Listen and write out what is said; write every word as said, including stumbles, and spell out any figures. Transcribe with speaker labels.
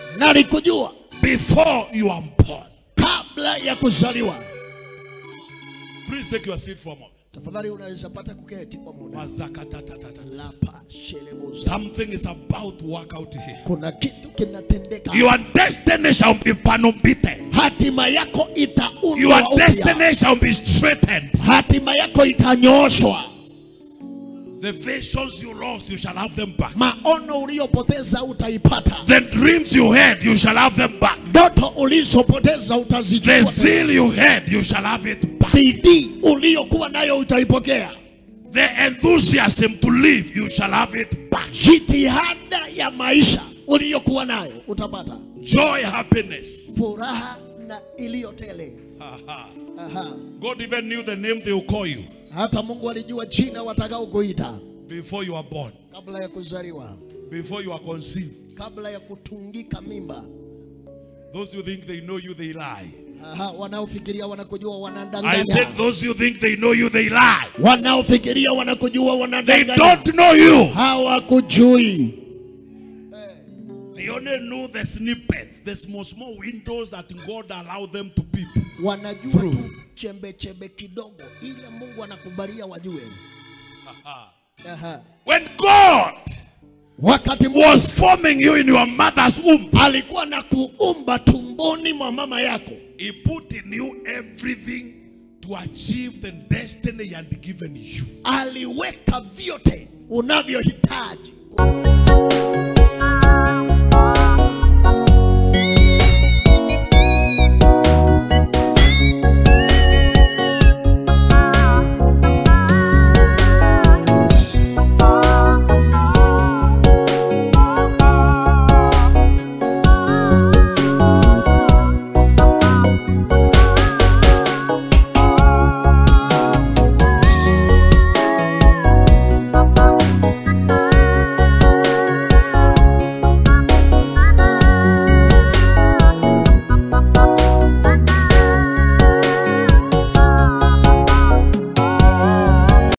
Speaker 1: Nalikujua
Speaker 2: before you are born.
Speaker 1: kabla ya kuzaliwa.
Speaker 2: Please take your seat for a moment.
Speaker 1: Tafadhali unaweza pata kuketi kwa muda.
Speaker 2: Something is about to work out here.
Speaker 1: Kuna kitu kinatendeka.
Speaker 2: Your destiny shall be panopiten.
Speaker 1: Hatima yako itaundwa.
Speaker 2: Your destiny shall be straightened.
Speaker 1: Hatima yako itanyooshwa.
Speaker 2: The visions you lost, you shall have them back.
Speaker 1: Maono uliyopoteza utaipata.
Speaker 2: The dreams you had, you shall have them back.
Speaker 1: Ndoto ulizopoteza utazichukua.
Speaker 2: The zeal you had, you shall have it back.
Speaker 1: Bidii uliyokuwa nayo utaipokea.
Speaker 2: The enthusiasm to live, you shall have it back.
Speaker 1: Jitihada ya maisha uliyokuwa nayo utapata.
Speaker 2: Joy, happiness.
Speaker 1: Furaha na iliyotele.
Speaker 2: Aha.
Speaker 1: Aha.
Speaker 2: God even knew the name they will call you.
Speaker 1: Hata Mungu alijua jina watakao kuita.
Speaker 2: Before you are born.
Speaker 1: Kabla ya kuzaliwa.
Speaker 2: Before you are conceived.
Speaker 1: Kabla ya kutungika mimba.
Speaker 2: Those who think they know you, they lie.
Speaker 1: Aha, wanaofikiria wanakujua wanadanganya.
Speaker 2: I said those who think they know you, they lie.
Speaker 1: Wanaofikiria wanakujua wanadanganya.
Speaker 2: They don't know you.
Speaker 1: Hawakujui.
Speaker 2: They only know the snippets, the small small windows that God allowed them to peep.
Speaker 1: Wanajua tu chembe chembe kidogo ile Mungu anakubalia wajue. Aha.
Speaker 2: When God
Speaker 1: wakati
Speaker 2: was forming you in your mother's womb,
Speaker 1: alikuwa na kuumba tumboni mwa mama yako.
Speaker 2: He put in you everything to achieve the destiny he had given you.
Speaker 1: Aliweka vyote unavyohitaji.